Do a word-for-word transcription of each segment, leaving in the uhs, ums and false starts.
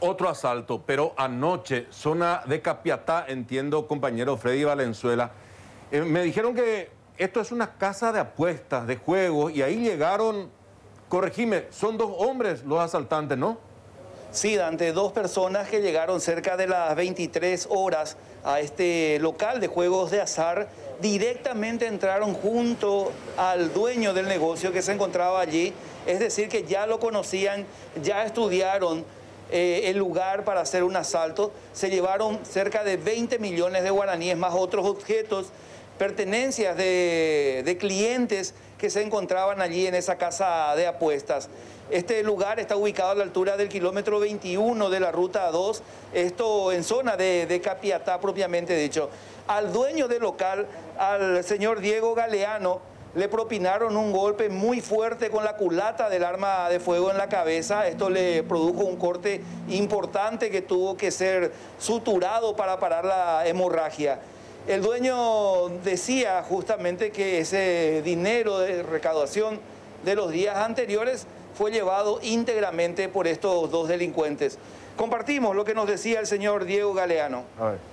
otro asalto, pero anoche, zona de Capiatá, entiendo, compañero Freddy Valenzuela, eh, me dijeron que esto es una casa de apuestas, de juegos, y ahí llegaron, corregime, son dos hombres los asaltantes, ¿no? Sí, Dante, dos personas que llegaron cerca de las veintitrés horas a este local de juegos de azar, directamente entraron junto al dueño del negocio que se encontraba allí, es decir, que ya lo conocían, ya estudiaron eh, el lugar para hacer un asalto, se llevaron cerca de veinte millones de guaraníes más otros objetos, pertenencias de, de clientes que se encontraban allí en esa casa de apuestas. Este lugar está ubicado a la altura del kilómetro veintiuno de la ruta dos, esto en zona de, de Capiatá propiamente dicho. Al dueño del local, al señor Diego Galeano, le propinaron un golpe muy fuerte con la culata del arma de fuego en la cabeza. Esto le produjo un corte importante que tuvo que ser suturado para parar la hemorragia. El dueño decía justamente que ese dinero de recaudación de los días anteriores fue llevado íntegramente por estos dos delincuentes. Compartimos lo que nos decía el señor Diego Galeano. A ver.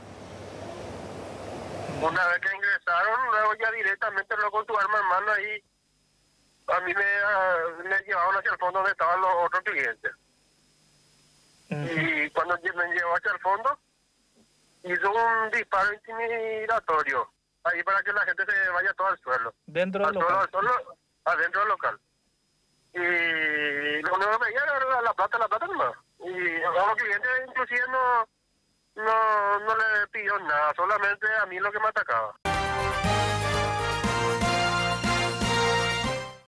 Una vez que ingresaron, luego ya directamente luego con tu arma en mano ahí, a mí me, me llevaron hacia el fondo donde estaban los otros clientes. Uh-huh. Y cuando me llevó hacia el fondo, hizo un disparo intimidatorio, ahí para que la gente se vaya todo al suelo. Dentro del al local. Suelo, al suelo, adentro del local. Y lo único que veía era la plata, la plata nomás. Y a los clientes inclusive no, no, no le pidió nada, solamente a mí lo que me atacaba.